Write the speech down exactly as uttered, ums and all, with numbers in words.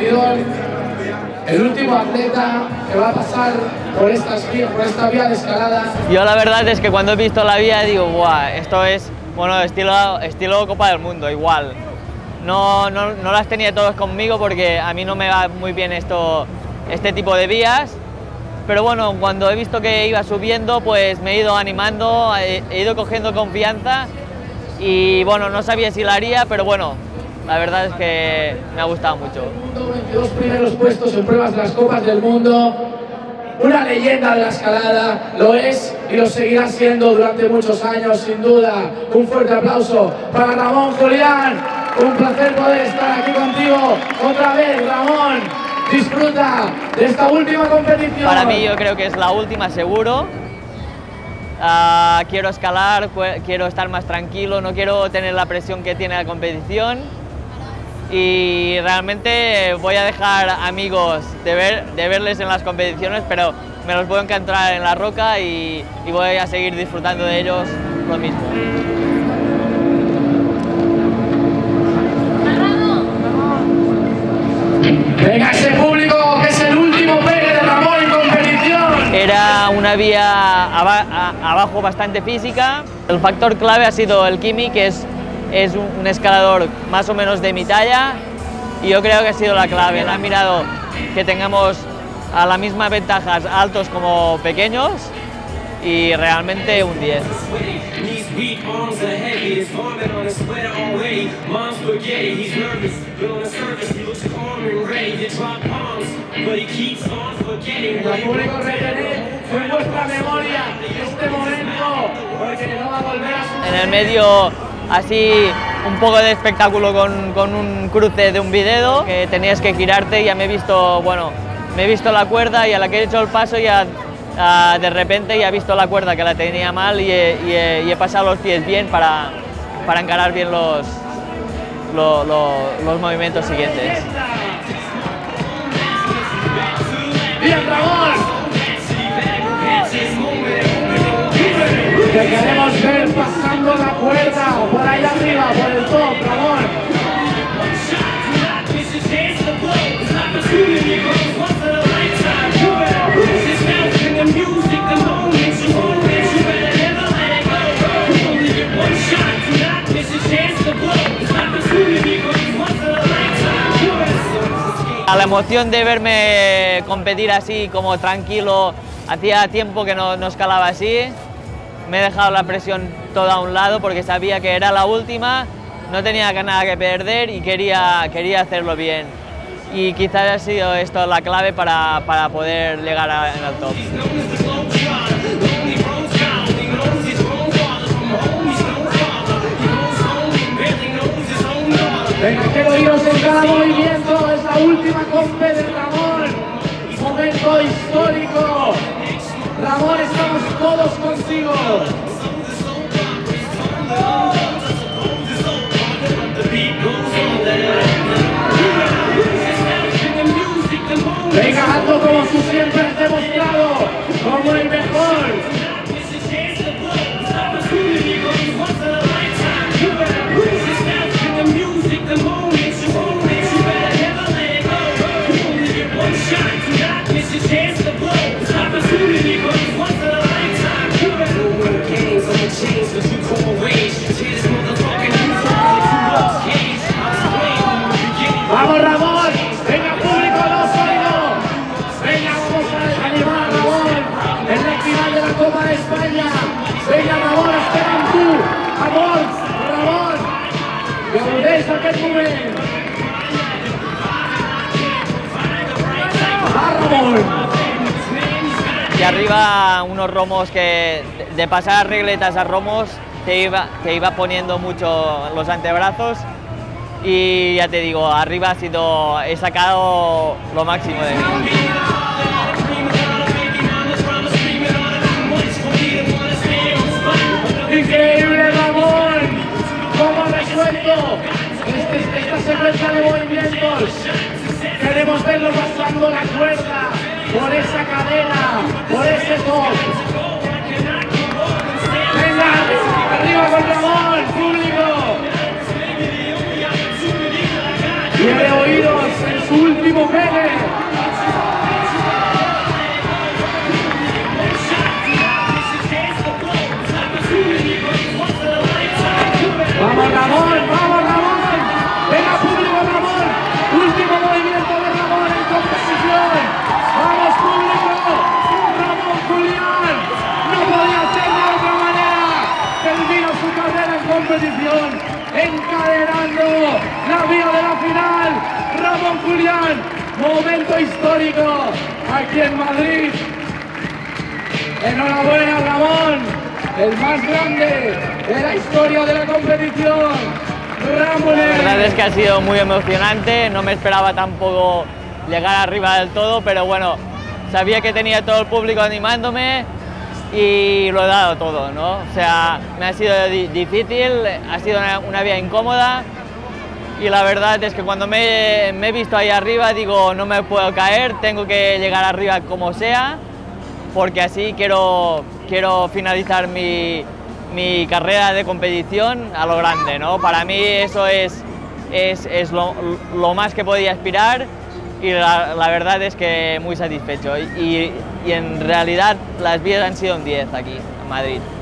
competidor, el último atleta que va a pasar por, estas, por esta vía de escalada. Yo la verdad es que cuando he visto la vía digo, guau, esto es, bueno, estilo, estilo Copa del Mundo, igual. No, no, no las tenía todas conmigo porque a mí no me va muy bien esto, este tipo de vías. Pero bueno, cuando he visto que iba subiendo, pues me he ido animando, he, he ido cogiendo confianza y bueno, no sabía si la haría, pero bueno, la verdad es que me ha gustado mucho. veintidós primeros puestos en pruebas de las Copas del Mundo, una leyenda de la escalada, lo es y lo seguirá siendo durante muchos años, sin duda. Un fuerte aplauso para Ramón Julián, un placer poder estar aquí contigo otra vez, Ramón. Disfruta de esta última competición. Para mí yo creo que es la última seguro. Uh, quiero escalar, quiero estar más tranquilo, no quiero tener la presión que tiene la competición. Y realmente voy a dejar amigos de, ver, de verles en las competiciones, pero me los voy a encontrar en la roca y, y voy a seguir disfrutando de ellos lo mismo. Venga ese público, que es el último pegue de Ramón en competición. Era una vía aba a, abajo bastante física. El factor clave ha sido el Kimi, que es, es un, un escalador más o menos de mi talla, y yo creo que ha sido la clave. Él ha mirado que tengamos a la misma ventajas altos como pequeños y realmente un diez. El público, retened en vuestra memoria este momento, porque no va a volver a suceder. En el medio, así, un poco de espectáculo con, con un cruce de un video, que tenías que girarte. Ya me he visto, bueno, me he visto la cuerda y a la que he hecho el paso ya uh, de repente ya he visto la cuerda que la tenía mal y he, y he, y he pasado los pies bien para, para encarar bien los, lo, lo, los movimientos siguientes. ¡Bien, Ramón! Te queremos ver pasando la cuerda por ahí arriba, por el top, Ramón. La emoción de verme competir así, como tranquilo, hacía tiempo que no, no escalaba así. Me he dejado la presión toda a un lado porque sabía que era la última, no tenía nada que perder y quería, quería hacerlo bien. Y quizás ha sido esto la clave para, para poder llegar a, en el top. Venga, quiero iros en cada movimiento, es la última compe de Ramón, momento histórico. Ramón, estamos todos contigo. Venga, hazlo como tú siempre has demostrado, como el mejor. ¡Vamos, Ramón! ¡Venga, público, no oído! ¡Venga, vamos a animar a Ramón! ¡En la final de la Copa de España! ¡Venga, Ramón, espera en tú! ¡Amor! ¡Ramón! ¡Gaudés aquel momento! ¡Va, Ramón! Y arriba unos romos que, de pasar regletas a romos, te iba, te iba poniendo mucho los antebrazos. Y ya te digo, arriba ha sido, he sacado lo máximo de mí. ¡Increíble, Ramón! ¿Cómo ha resuelto este, esta secuencia de movimientos? Queremos verlo pasando la cuerda por esa cadena, por ese top. ¡Venga! ¡Arriba con Ramón, público! Quiere oíros en su último Julián, momento histórico aquí en Madrid. Enhorabuena, Ramón, el más grande de la historia de la competición. ¡Ramón! La verdad es que ha sido muy emocionante, no me esperaba tampoco llegar arriba del todo, pero bueno, sabía que tenía todo el público animándome y lo he dado todo, ¿no? O sea, me ha sido di difícil, ha sido una, una vía incómoda y la verdad es que cuando me, me he visto ahí arriba digo, no me puedo caer, tengo que llegar arriba como sea, porque así quiero, quiero finalizar mi, mi carrera de competición a lo grande, ¿no? Para mí eso es, es, es lo, lo más que podía aspirar y la, la verdad es que muy satisfecho y, y en realidad las vías han sido un diez aquí en Madrid.